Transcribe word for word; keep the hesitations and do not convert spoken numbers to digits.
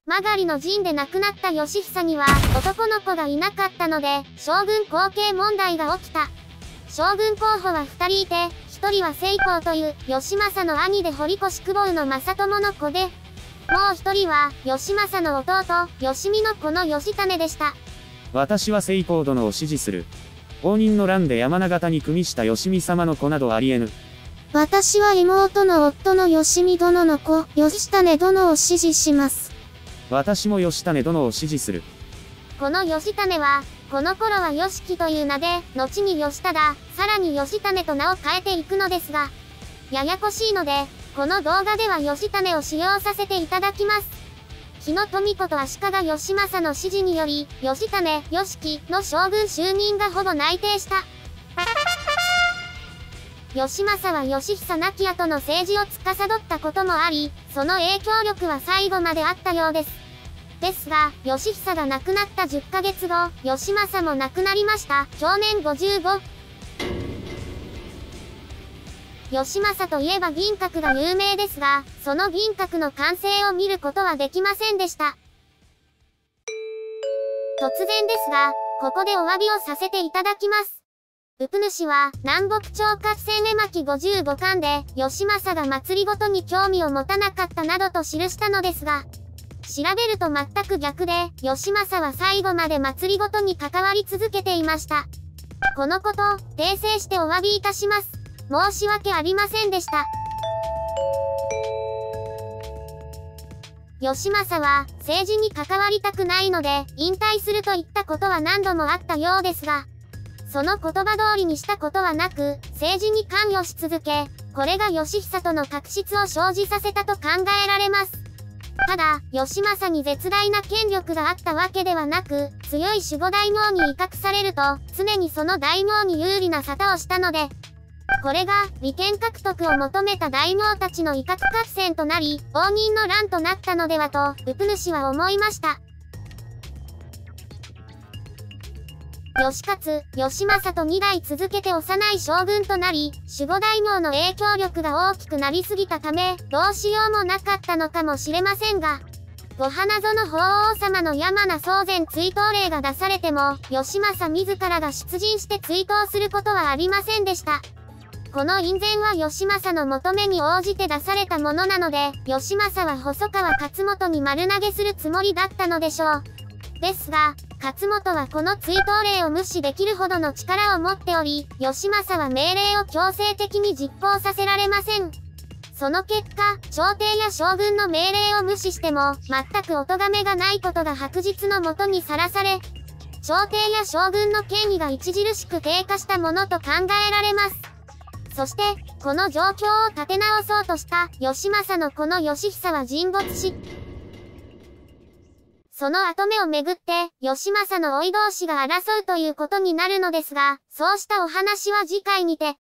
曲りの陣で亡くなった義久には男の子がいなかったので、将軍後継問題が起きた。将軍候補はふたりいて、ひとりは成功という義政の兄で堀越久保の正友の子で、もうひとりは義政の弟、義見の子の義胤でした。 私は成功殿を支持する。応仁の乱で山長田に組みした義見様の子などありえぬ。 私は妹の夫の義見殿の子、義胤殿を支持します。 私も義胤殿を支持する。 この義胤は、この頃は義樹という名で、後に義忠、さらに義胤と名を変えていくのですが、ややこしいので、この動画では義胤を使用させていただきます。日野富子と足利義政の指示により、義胤、義樹の将軍就任がほぼ内定した。義政は義久亡き後の政治を司ったこともあり、その影響力は最後まであったようです。ですが、義久が亡くなったじゅっかげつご、義政も亡くなりました。享年ごじゅうご。義政といえば銀閣が有名ですが、その銀閣の完成を見ることはできませんでした。突然ですが、ここでお詫びをさせていただきます。うぷ主は、南北朝合戦絵巻ごじゅうごかんで、義政が祭りごとに興味を持たなかったなどと記したのですが、調べると全く逆で、義政は最後まで祭りごとに関わり続けていました。このこと、訂正してお詫びいたします。申し訳ありませんでした。義政は、政治に関わりたくないので、引退するといったことは何度もあったようですが、その言葉通りにしたことはなく、政治に関与し続け、これが義久との確執を生じさせたと考えられます。ただ、義政に絶大な権力があったわけではなく、強い守護大名に威嚇されると、常にその大名に有利な沙汰をしたので、これが、利権獲得を求めた大名たちの威嚇合戦となり、応仁の乱となったのではと、うぷ主は思いました。義勝、義政とにだい続けて幼い将軍となり、守護大名の影響力が大きくなりすぎたため、どうしようもなかったのかもしれませんが、ご花園法皇様の山名宗全追悼令が出されても、義政自らが出陣して追悼することはありませんでした。この院宣は義政の求めに応じて出されたものなので、義政は細川勝元に丸投げするつもりだったのでしょう。ですが、勝元はこの追悼令を無視できるほどの力を持っており、義政は命令を強制的に実行させられません。その結果、朝廷や将軍の命令を無視しても、全くお咎めがないことが白日のもとにさらされ、朝廷や将軍の権威が著しく低下したものと考えられます。そして、この状況を立て直そうとした義政の子の義久は沈没し、その跡目をめぐって、義政の甥同士が争うということになるのですが、そうしたお話は次回にて。